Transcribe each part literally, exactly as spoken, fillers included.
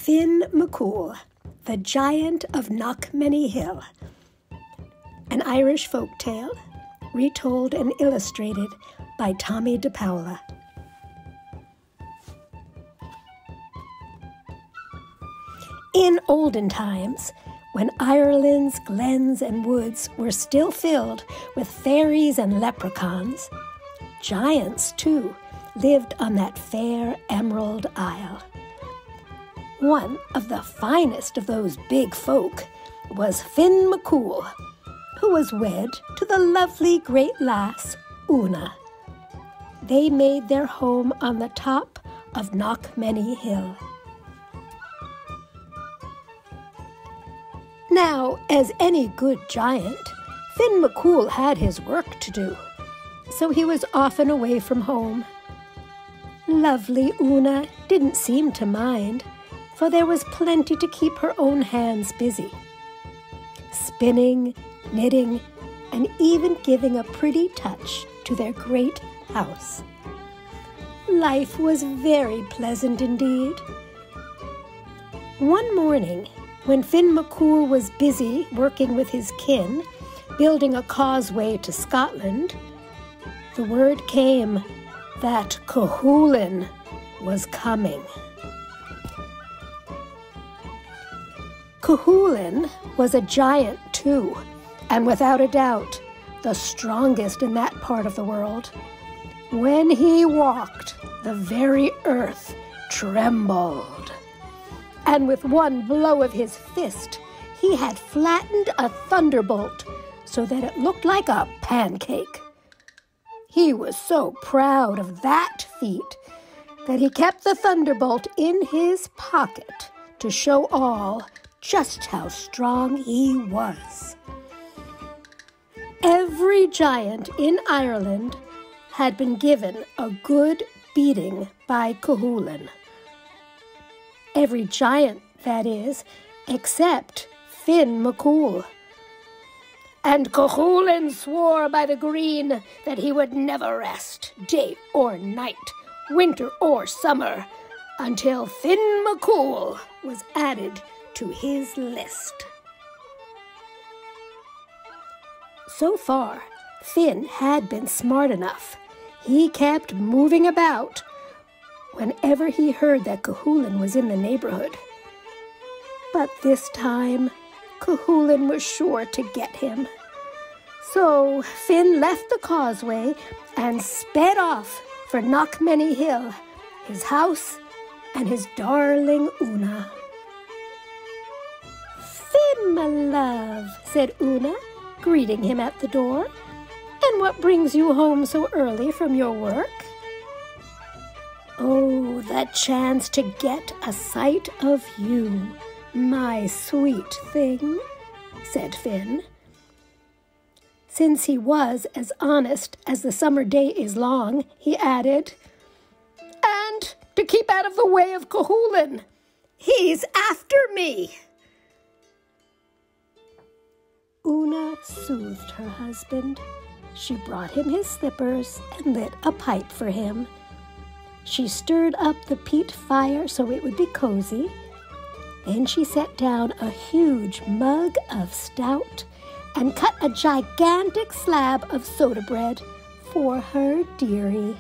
Finn McCool, the Giant of Knockmany Hill. An Irish Folktale, retold and illustrated by Tomie de Paola. In olden times, when Ireland's glens and woods were still filled with fairies and leprechauns, giants, too, lived on that fair Emerald Isle. One of the finest of those big folk was Finn McCool, who was wed to the lovely great lass, Una. They made their home on the top of Knockmany Hill. Now, as any good giant, Finn McCool had his work to do, so he was often away from home. Lovely Una didn't seem to mind, for there was plenty to keep her own hands busy. Spinning, knitting, and even giving a pretty touch to their great house. Life was very pleasant indeed. One morning, when Finn McCool was busy working with his kin, building a causeway to Scotland, the word came that Cuchulainn was coming. Cuchulainn was a giant too, and without a doubt, the strongest in that part of the world. When he walked, the very earth trembled. And with one blow of his fist, he had flattened a thunderbolt so that it looked like a pancake. He was so proud of that feat that he kept the thunderbolt in his pocket to show all just how strong he was. Every giant in Ireland had been given a good beating by Cuchulainn. Every giant, that is, except Finn McCool. And Cuchulainn swore by the green that he would never rest, day or night, winter or summer, until Finn McCool was added to his list. So far, Finn had been smart enough. He kept moving about whenever he heard that Cuchulainn was in the neighborhood. But this time, Cuchulainn was sure to get him. So Finn left the causeway and sped off for Knockmany Hill, his house and his darling Una. "Finn, my love," said Una, greeting him at the door. "And what brings you home so early from your work?" "Oh, the chance to get a sight of you, my sweet thing," said Finn. Since he was as honest as the summer day is long, he added, "And to keep out of the way of Cuchulainn. He's after me." Una soothed her husband. She brought him his slippers and lit a pipe for him. She stirred up the peat fire so it would be cozy. Then she set down a huge mug of stout and cut a gigantic slab of soda bread for her dearie.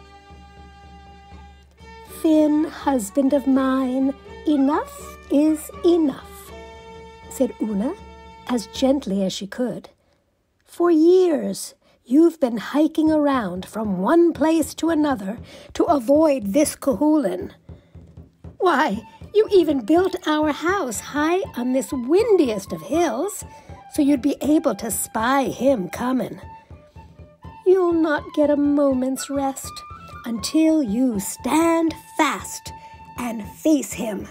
"Finn, husband of mine, enough is enough," said Una, as gently as she could. "For years, you've been hiking around from one place to another to avoid this Cuchulainn. Why, you even built our house high on this windiest of hills, so you'd be able to spy him coming. You'll not get a moment's rest until you stand fast and face him."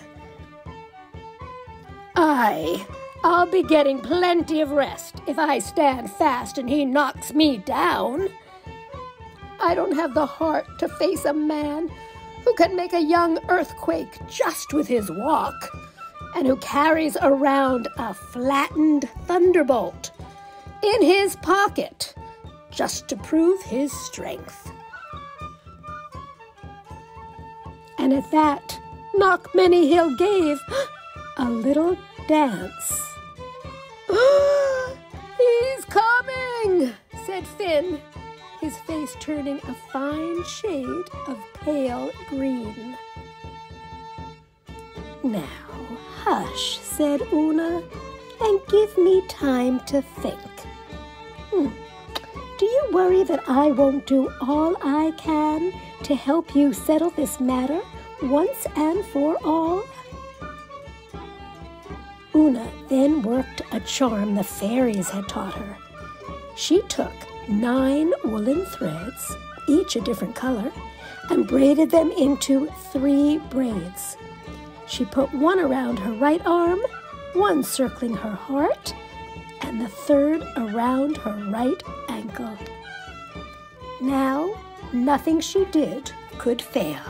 "Aye, I'll be getting plenty of rest if I stand fast and he knocks me down. I don't have the heart to face a man who can make a young earthquake just with his walk, and who carries around a flattened thunderbolt in his pocket just to prove his strength." And at that, Knockmany Hill gave a little dance. "He's coming," said Finn, his face turning a fine shade of pale green. "Now, hush," said Una, "and give me time to think. Hmm. Do you worry that I won't do all I can to help you settle this matter once and for all?" Una then worked a charm the fairies had taught her. She took nine woolen threads, each a different color, and braided them into three braids. She put one around her right arm, one circling her heart, and the third around her right ankle. Now, nothing she did could fail.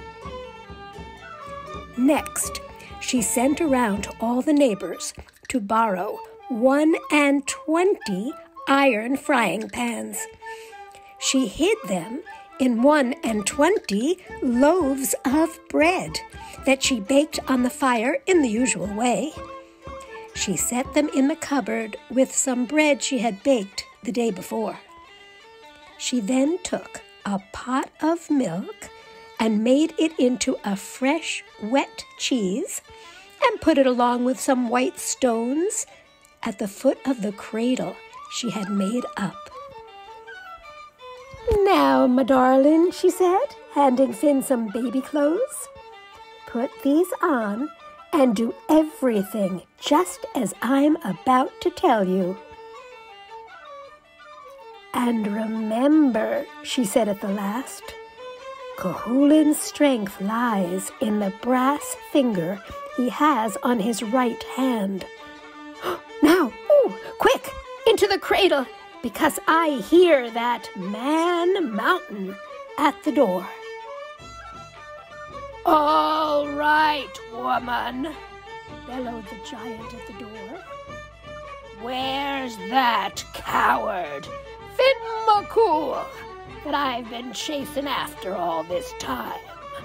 Next, she sent around to all the neighbors to borrow one and twenty iron frying pans. She hid them in one and twenty loaves of bread that she baked on the fire in the usual way. She set them in the cupboard with some bread she had baked the day before. She then took a pot of milk and made it into a fresh, wet cheese and put it along with some white stones at the foot of the cradle she had made up. "Now, my darling," she said, handing Finn some baby clothes, "put these on and do everything just as I'm about to tell you. And remember," she said at the last, "Cuchulain's strength lies in the brass finger he has on his right hand. Now, ooh, quick, into the cradle, because I hear that man mountain at the door." "All right, woman," bellowed the giant at the door. "Where's that coward, Finn McCool, that I've been chasing after all this time?"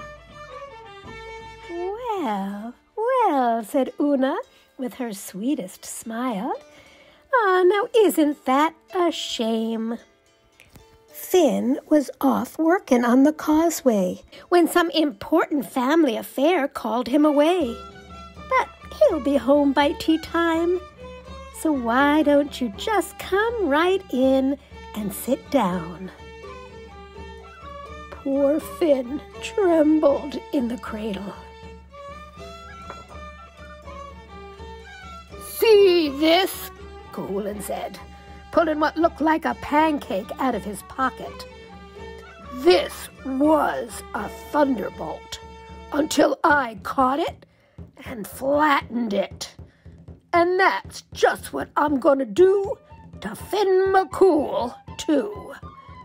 "Well, well," said Una with her sweetest smile. "Ah, now isn't that a shame?" Finn was off working on the causeway when some important family affair called him away. But he'll be home by tea time. So why don't you just come right in and sit down? Poor Finn trembled in the cradle. "See this?" Cuchulain said, pulling what looked like a pancake out of his pocket. "This was a thunderbolt until I caught it and flattened it. And that's just what I'm going to do to Finn McCool, too."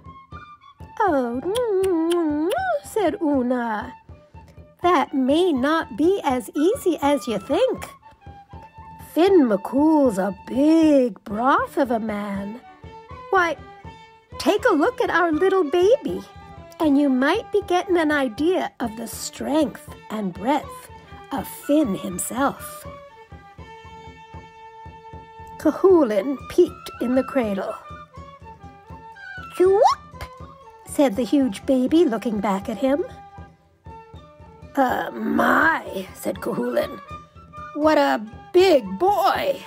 "Oh," said Una, "that may not be as easy as you think. Finn McCool's a big broth of a man. Why, take a look at our little baby, and you might be getting an idea of the strength and breadth of Finn himself." Cuchulain peeked in the cradle. "Whoop!" said the huge baby, looking back at him. Uh, my, said Cuchulain. What a big boy!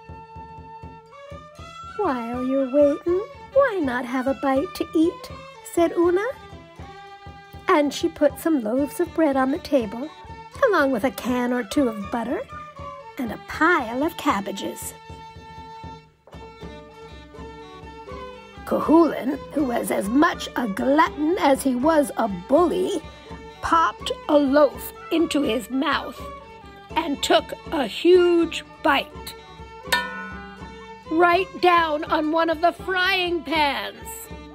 "While you're waiting, why not have a bite to eat?" said Una. And she put some loaves of bread on the table, along with a can or two of butter and a pile of cabbages. Cuchulain, who was as much a glutton as he was a bully, popped a loaf into his mouth and took a huge bite, right down on one of the frying pans.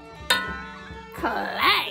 Clang!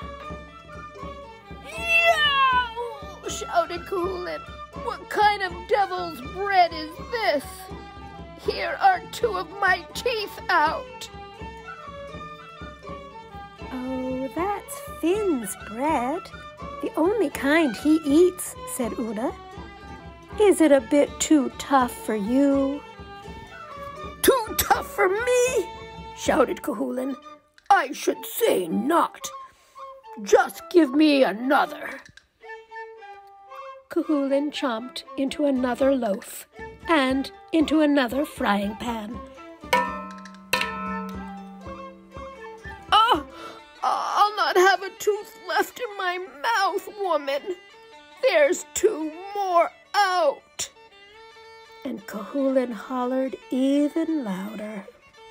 "Yow!" shouted Cuchulain. "What kind of devil's bread is this? Here are two of my teeth out." "Oh, that's Finn's bread," the only kind he eats, said Una. Is it a bit too tough for you? Too tough for me? Shouted Cuchulainn. I should say not. Just give me another. Cuchulainn chomped into another loaf and into another frying pan. Oh, I'll not have a tooth left in my mouth, woman. There's two more out. And Cuchulainn hollered even louder.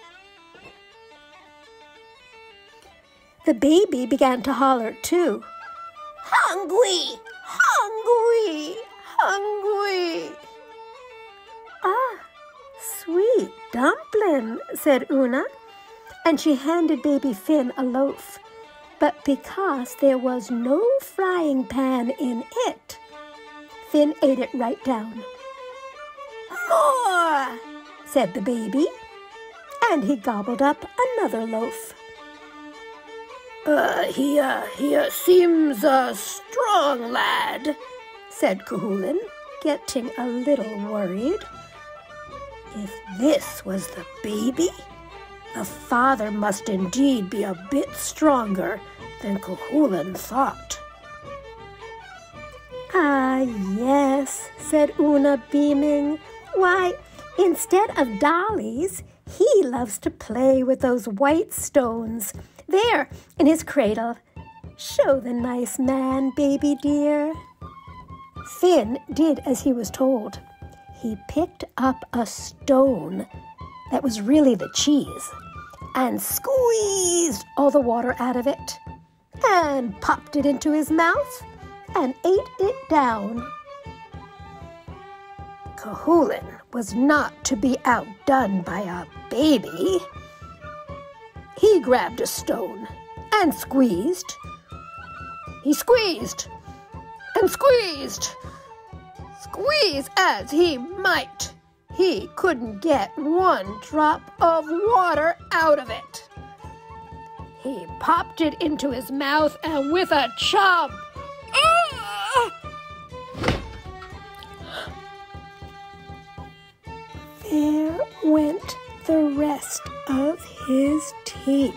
The baby began to holler too. Hungry! Hungry! Hungry! Ah, sweet dumpling, said Una, and she handed baby Finn a loaf. But because there was no frying pan in it, Finn ate it right down. More, said the baby, and he gobbled up another loaf. Uh, he, uh, he uh, seems a strong lad, said Cuchulainn, getting a little worried. If this was the baby, the father must indeed be a bit stronger than Cuchulainn thought. Ah, yes, said Una, beaming. Why, instead of dollies, he loves to play with those white stones there in his cradle. Show the nice man, baby dear. Finn did as he was told. He picked up a stone that was really the cheese and squeezed all the water out of it and popped it into his mouth and ate it down. Cuchulainn was not to be outdone by a baby. He grabbed a stone and squeezed. He squeezed and squeezed. Squeeze as he might, he couldn't get one drop of water out of it. He popped it into his mouth and with a chomp, ah! There went the rest of his teeth.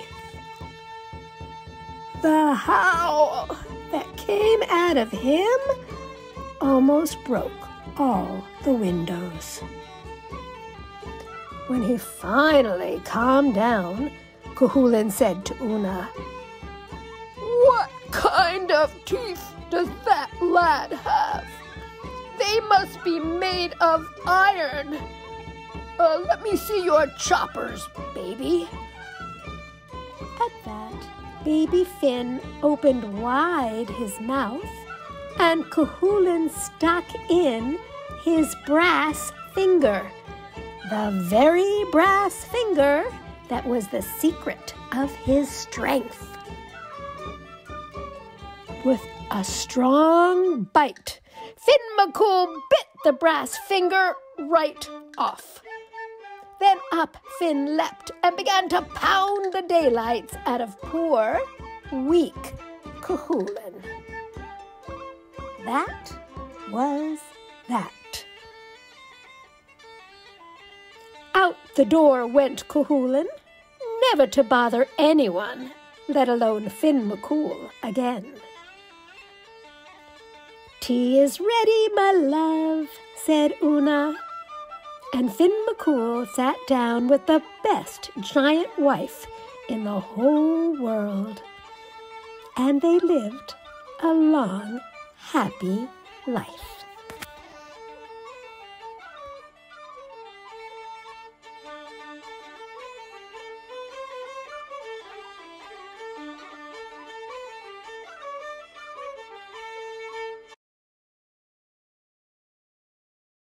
The howl that came out of him almost broke all the windows. When he finally calmed down, Cuchulainn said to Una, What kind of teeth does that lad have? They must be made of iron. Uh, let me see your choppers, baby. At that, baby Finn opened wide his mouth, and Cuchulainn stuck in his brass finger, the very brass finger that was the secret of his strength. With a strong bite, Finn McCool bit the brass finger right off. Then up Finn leapt and began to pound the daylights out of poor, weak Cuchulainn. That was that. Out the door went Cuchulainn, never to bother anyone, let alone Finn McCool again. Tea is ready, my love, said Una. And Finn McCool sat down with the best giant wife in the whole world. And they lived a long, happy life.